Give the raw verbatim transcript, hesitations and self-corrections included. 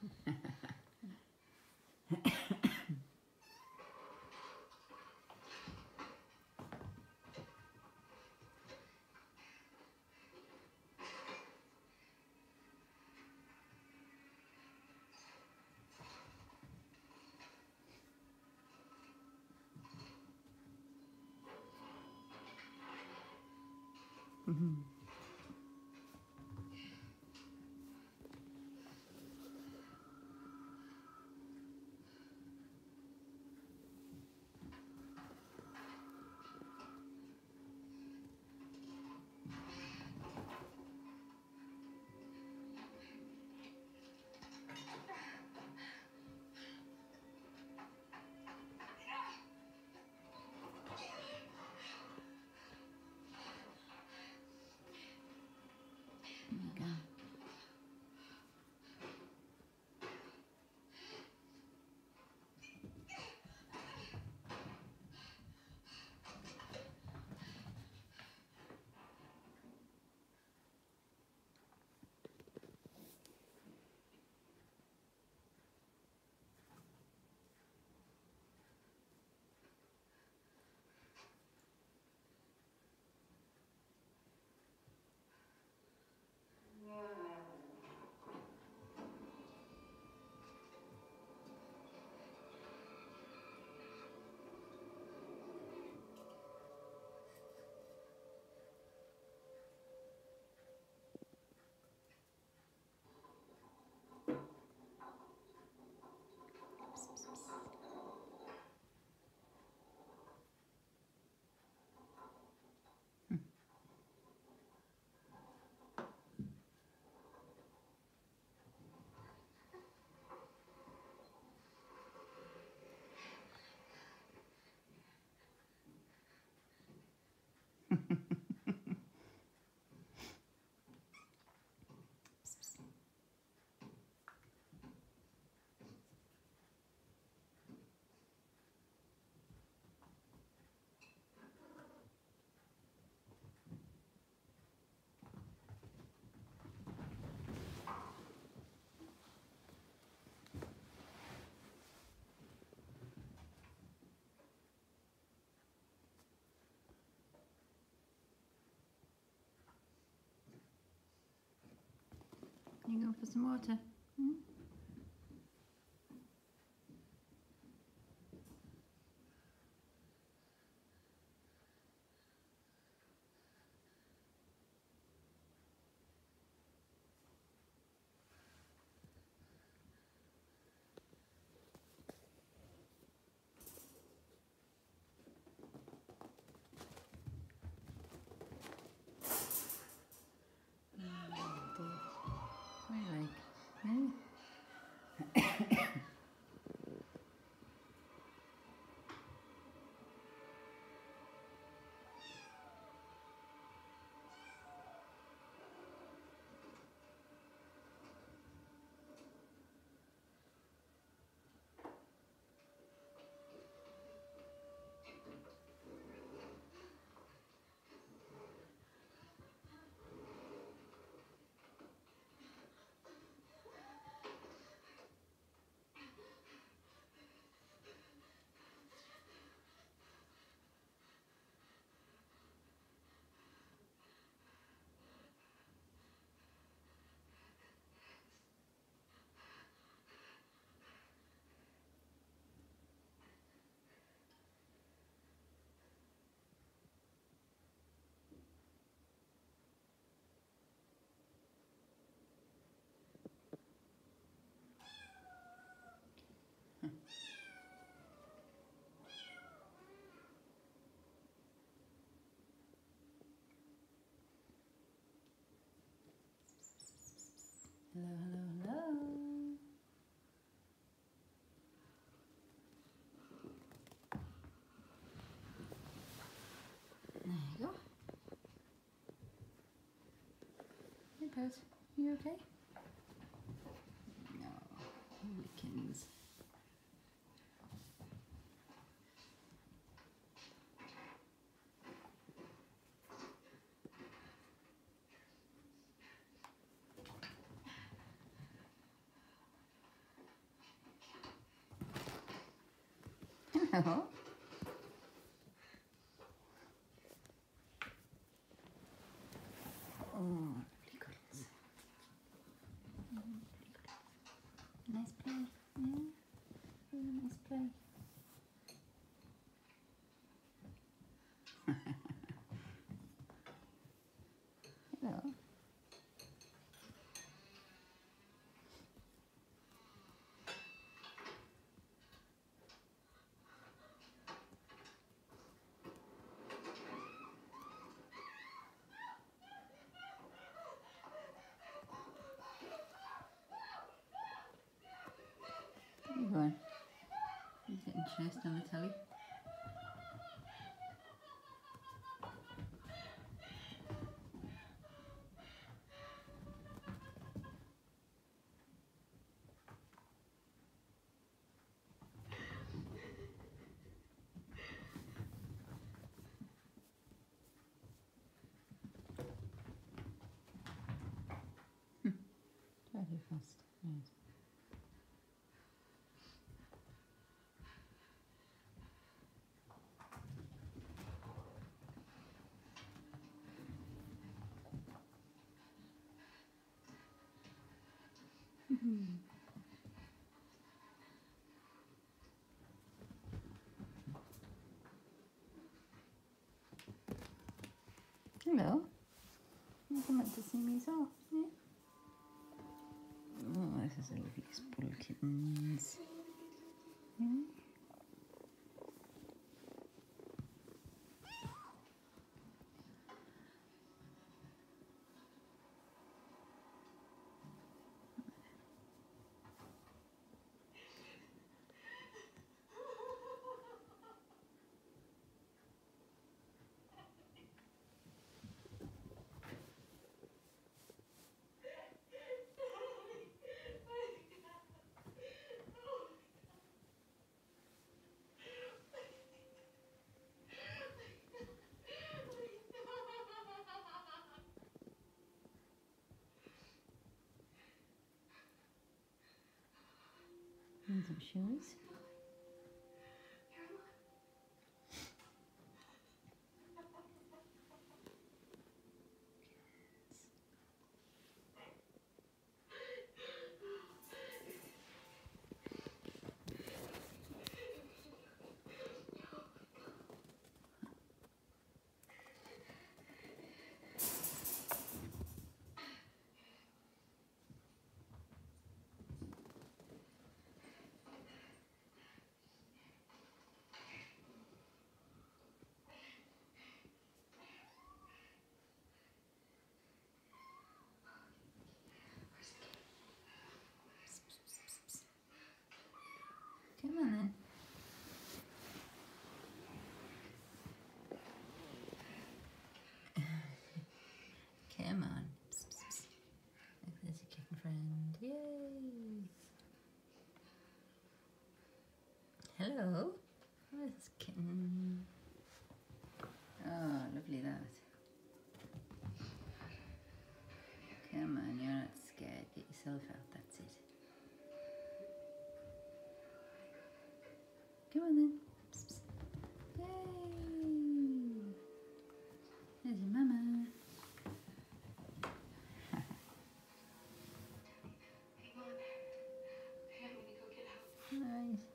Mm-hmm. There you go. You go for some water? Hmm? Hello, hello, hello. There you go. Hey, Pose. You okay? No, Wiccans. Oh. Oh, lovely cuddles. Nice play, yeah? Really nice play. Hello. Where are you going? You getting chased on the telly? Very fast. Yes. Hello. You come up to see me as well, yeah? Oh, this is a lovely spool of kittens. Yeah. And some shoes. Come on then. Come on. Psst, psst, psst. Look, there's a kitten friend. Yay! Hello. Where's this kitten? Oh, lovely that. Come on, you're not scared. Get yourself out, that's it. Come on then. Psst, psst. Yay! There's your mama. Nice.